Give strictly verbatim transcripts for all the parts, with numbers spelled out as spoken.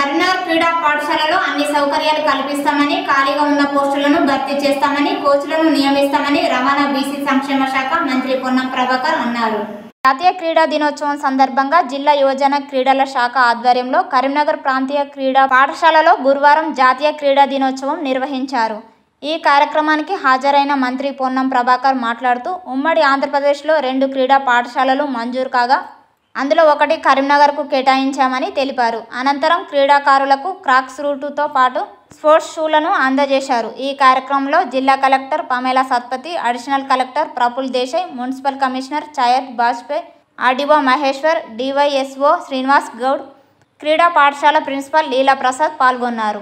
కరీంనగర్ క్రీడా పాఠశాలలో అన్ని సౌకర్యాలు కల్పిస్తామని, ఖాళీగా ఉన్న పోస్టులను భర్తీ చేస్తామని, కోచ్లను నియమిస్తామని రవాణా బీసీ సంక్షేమ శాఖ మంత్రి పొన్నం ప్రభాకర్ అన్నారు. జాతీయ క్రీడా దినోత్సవం సందర్భంగా జిల్లా యువజన క్రీడల శాఖ ఆధ్వర్యంలో కరీంనగర్ ప్రాంతీయ క్రీడా పాఠశాలలో గురువారం జాతీయ క్రీడా దినోత్సవం నిర్వహించారు. ఈ కార్యక్రమానికి హాజరైన మంత్రి పొన్నం ప్రభాకర్ మాట్లాడుతూ ఉమ్మడి ఆంధ్రప్రదేశ్లో రెండు క్రీడా పాఠశాలలు మంజూరు కాగా అందులో ఒకటి కరీంనగర్కు కేటాయించామని తెలిపారు. అనంతరం క్రీడాకారులకు క్రాక్స్ రూటుతో పాటు స్పోర్ట్స్ షూలను అందజేశారు. ఈ కార్యక్రమంలో జిల్లా collector Pamela Satpathy, additional collector Praful Desai, municipal commissioner Chayat Bajpai, RDO Maheshwar, DYSO Srinivas Goud, క్రీడా పాఠశాల ప్రిన్సిపల్ లీలా ప్రసాద్ పాల్గొన్నారు.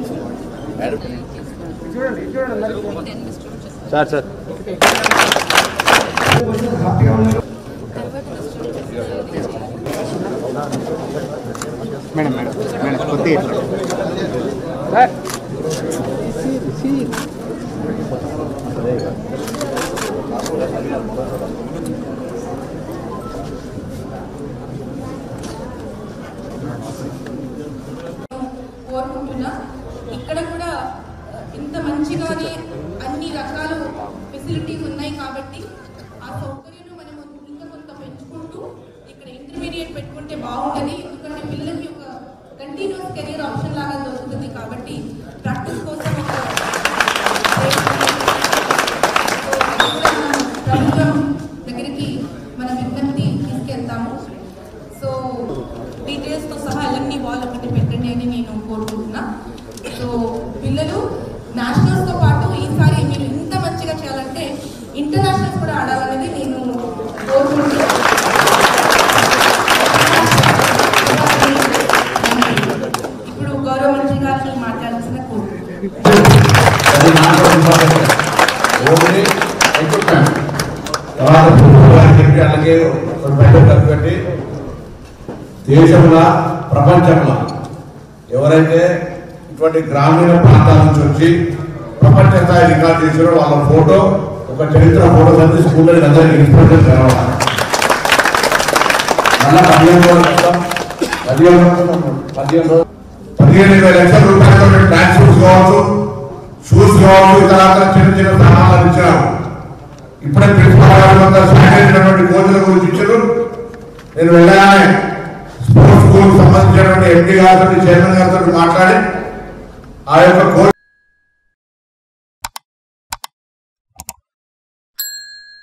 Sir sir madam madam madam కొద్దిగా సార్ కోరుకుంటున్నా. ఇక్కడ కూడా ఇంత మంచిగానే అన్ని రకాల ఫెసిలిటీస్ ఉన్నాయి కాబట్టి ఆ సౌకర్యాలు మనం ఇంకా కొంత పెంచుకుంటూ ఇక్కడ ఇంటర్మీడియట్ పెట్టుకుంటే బాగుంటుంది. ఎందుకంటే పిల్లలకి ఒక కంటిన్యూస్ కెరీర్ ఆప్షన్ లాగా దొరుకుతుంది కాబట్టి ప్రాక్టీస్ కోసం ప్రభుత్వం దగ్గరికి మన విజ్ఞప్తి తీసుకెళ్తాము. సో డీటెయిల్స్తో సహా అవన్నీ వాళ్ళు ఒకటి పెట్టండి అని నేను కోరుకుంటున్నా. సో పిల్లలు నేషనల్స్తో పాటు ఈసారి మీరు ఇంత మంచిగా చేయాలంటే ఇంటర్నేషనల్స్ కూడా ఆడాలనేది నేను కోరుకుంటున్నాను. ఇప్పుడు గౌరవ మంత్రి గారిని మాట్లాడాల్సిన కోరుకుంటున్నాను. దేశంలో ప్రపంచంలో ఎవరైతే ఇటువంటి గ్రామీణ ప్రాంతాల నుంచి వచ్చి ప్రపంచ స్థాయి రికార్డు చేసారో వాళ్ళ ఫోటో, ఒక చరిత్ర ఫోటో అనేది స్కూల్లో అందరికీ ఇన్స్పిరేషన్ కావాలి. మళ్ళా పదిహేను రోజులు పదిహేను పదిహేను రోజులు పదిహేను ఇరవై లక్షల రూపాయలు ట్రాక్ షూస్ కావచ్చు, షూస్ కావచ్చు, ఇతర చిన్న చిన్న సామాన్లు ఇచ్చారు. ఇప్పుడే ప్రిన్సిపల్ కోచ్ల గురించి ఇచ్చారు. నేను వెళ్ళగానే స్పోర్ట్స్ స్కూల్ సంబంధించినటువంటి ఎంపీ గారితో, చైర్మన్ గారితో మాట్లాడి ఆ యొక్క కోచ్